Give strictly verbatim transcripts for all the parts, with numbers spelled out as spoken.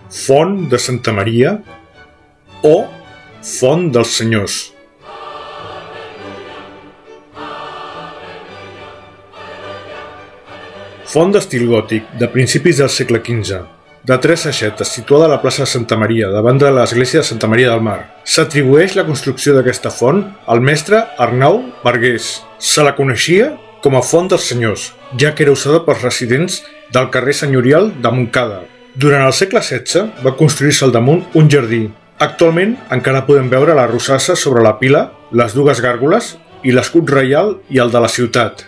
Font de Santa Maria o Font dels Senyors. Font d'estil gòtic, de principis del segle quinze, de tres aixetes, situada a la plaça de Santa Maria, davant de l'església de Santa Maria del Mar. S'atribueix la construcció d'aquesta font al mestre Arnau Bargués. Se la coneixia com a Font dels Senyors, ja que era usada pels residents del carrer senyorial de Montcada. Durant el segle setze va construir-se al damunt un jardí. Actualment encara podem veure la rosassa sobre la pila, les dues gàrgoles i l'escut reial i el de la ciutat.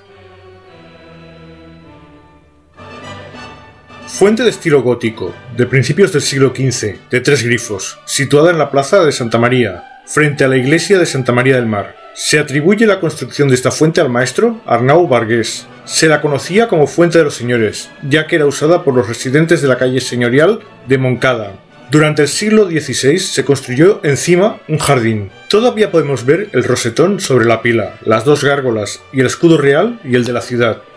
Fuente de estilo gótico, de principios del siglo quince, de tres grifos, situada en la plaza de Santa María, frente a la iglesia de Santa María del Mar. Se atribuye la construcción de esta fuente al maestro Arnau Bargués. Se la conocía como Fuente de los Señores, ya que era usada por los residentes de la calle señorial de Moncada. Durante el siglo dieciséis se construyó encima un jardín. Todavía podemos ver el rosetón sobre la pila, las dos gárgolas y el escudo real y el de la ciudad.